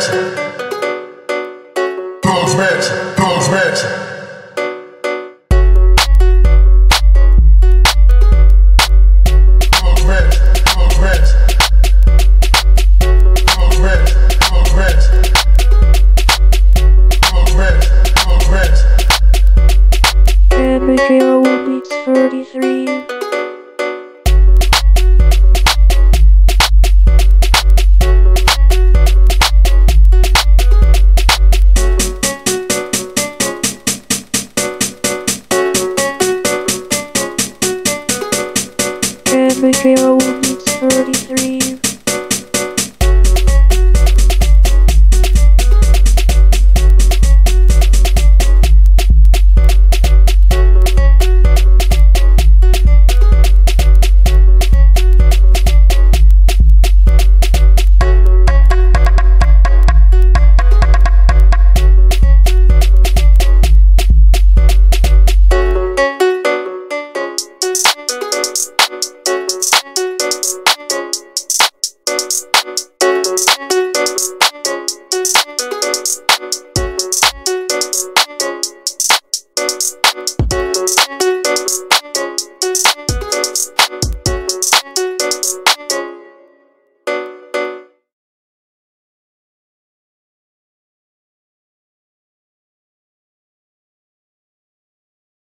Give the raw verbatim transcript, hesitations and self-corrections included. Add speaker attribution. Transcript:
Speaker 1: matching. Clothes matching. Clothes matching. Clothes matching. Clothes matching. Clothes matching. Clothes matching. Clothes matching. Clothes matching.
Speaker 2: Abigail Beats thirty-three. Abigail